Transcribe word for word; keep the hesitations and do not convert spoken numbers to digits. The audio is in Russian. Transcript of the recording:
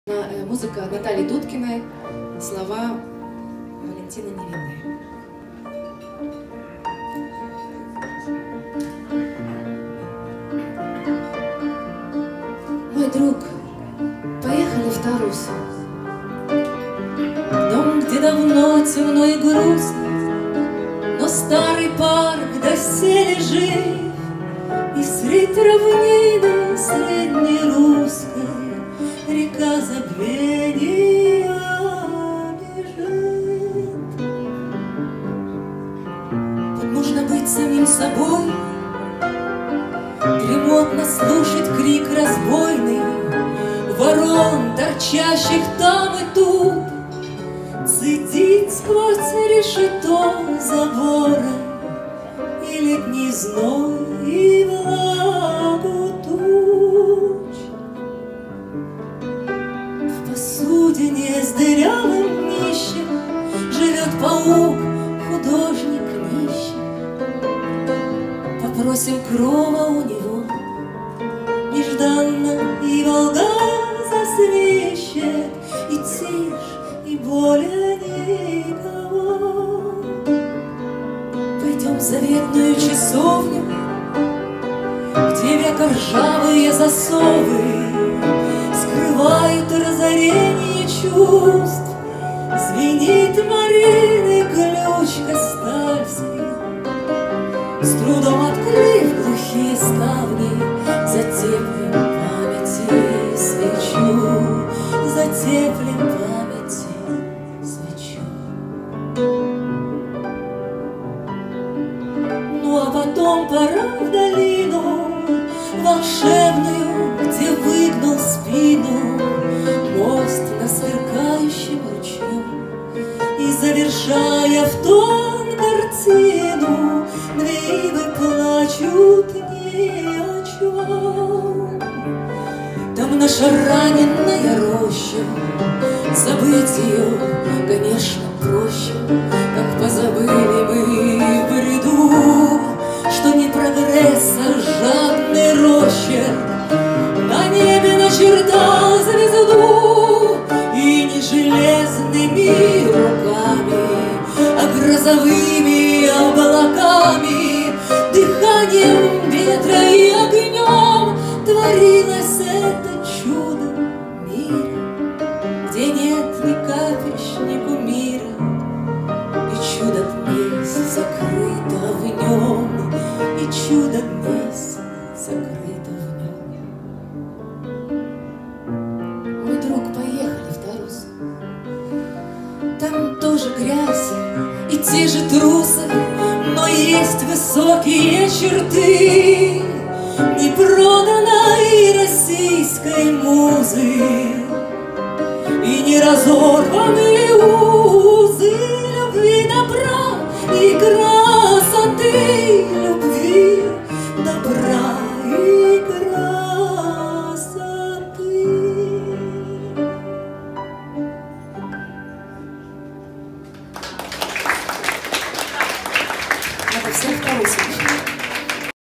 Музыка Натальи Дудкиной, слова Валентины Невинной. Мой друг, поехали в Тарус. Дом, где давно темно и грустно, но старый парк доселе жив, и средь равнины среднерусской река забвения бежит. Тут можно быть самим собой, дремотно слушать крик разбойный ворон, торчащих там и тут, цедить сквозь решето забора и летний зной и влагу туч. В посудине с дырявым днищем живет паук, художник нищий. Попросим крова у него нежданно, и волга засвищет, и тишь, и более никого. Пойдем в заветную часовню, где века ржавые засовы скрывают разорение чувств. Звенит Мариный ключ Костальский, с трудом открыв глухие ставни, затеплим памяти свечу, затеплим памяти свечу. Ну а потом пора в долину волшебную, где выгнал спину мост на сверкающем ручью, и, завершая в тон картину, две ивы плачут ни о чем. Там наша раненая роща, забыть ее, конечно, проще, как позабыли мы в бреду, что не прогресс, а жадный росчерк на небе начертал звезду, и не железными руками, а грозовыми облаками, дыханием ветра и огнем творилось это чудо мира, где нет ни капищ, ни кумира, и чудо днесь закрыто в нем, и чудо днесь закрыто в нем. Мой друг, поехали в Тарус. Там тоже грязь и те же трусы, но есть высокие черты непроданной российской музы и не разорванные